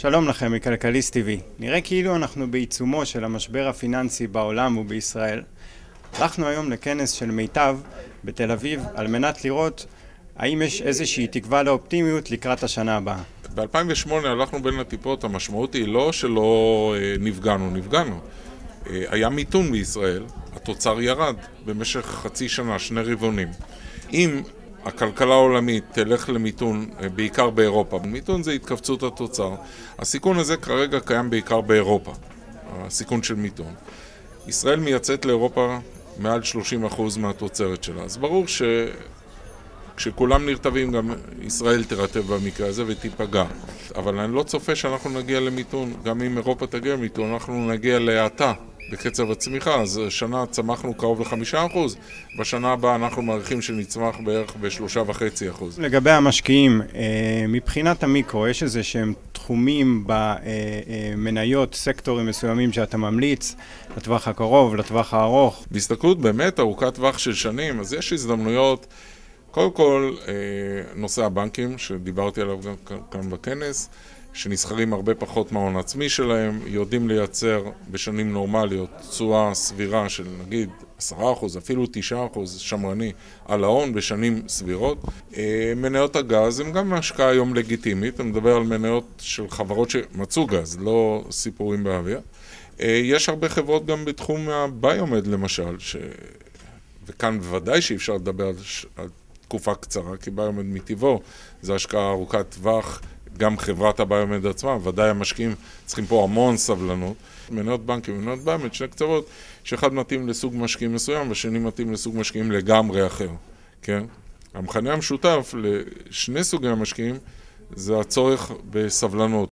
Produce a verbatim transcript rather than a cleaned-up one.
שלום לכם מכלכליסט טי וי. נראה כאילו אנחנו בעיצומו של המשבר הפיננסי בעולם ובישראל. הלכנו היום לכנס של מיטב בתל אביב על מנת לראות האם יש איזושהי תקווה לאופטימיות לקראת השנה הבאה. ב-אלפיים ושמונה הלכנו בין הטיפות, המשמעות היא לא שלא נפגענו, נפגענו. היה מיתון בישראל, התוצר ירד במשך חצי שנה, שני רבעונים. אם הכלכלה העולמית תלך למיתון, בעיקר באירופה, מיתון זה התכווצות התוצר. הסיכון הזה כרגע קיים בעיקר באירופה, הסיכון של מיתון. ישראל מייצאת לאירופה מעל שלושים אחוז מהתוצרת שלה, אז ברור ש... כשכולם נרטבים גם ישראל תרטב במקרה הזה ותיפגע. אבל אני לא צופה שאנחנו נגיע למיתון, גם אם אירופה תגיע למיתון, אנחנו נגיע להאטה בקצב הצמיחה. אז שנה צמחנו קרוב לחמישה אחוז, בשנה הבאה אנחנו מעריכים שנצמח בערך בשלושה וחצי אחוז. לגבי המשקיעים, מבחינת המיקרו, יש איזה שהם תחומים במניות, סקטורים מסוימים שאתה ממליץ לטווח הקרוב, לטווח הארוך? בהסתכלות באמת ארוכת טווח של שנים, אז יש הזדמנויות. קודם כל, נושא הבנקים, שדיברתי עליו גם כאן בכנס, שנסחרים הרבה פחות מההון עצמי שלהם, יודעים לייצר בשנים נורמליות תשואה סבירה של נגיד עשרה אחוז, אפילו תשעה אחוז שמרני על ההון בשנים סבירות. מניות הגז הם גם השקעה היום לגיטימית, אני מדבר על מניות של חברות שמצאו גז, לא סיפורים באוויר. יש הרבה חברות גם בתחום הביומד למשל, ש... וכאן בוודאי שאי אפשר לדבר על... על תקופה קצרה, כי ביומד מטבעו זה השקעה ארוכת טווח, גם חברת הביומד עצמה, ודאי המשקיעים צריכים פה המון סבלנות. מניות בנקים ומניות ביומד, שני קצוות, שאחד מתאים לסוג משקיעים מסוים, ושני מתאים לסוג משקיעים לגמרי אחר, כן? המכנה המשותף לשני סוגי המשקיעים זה הצורך בסבלנות.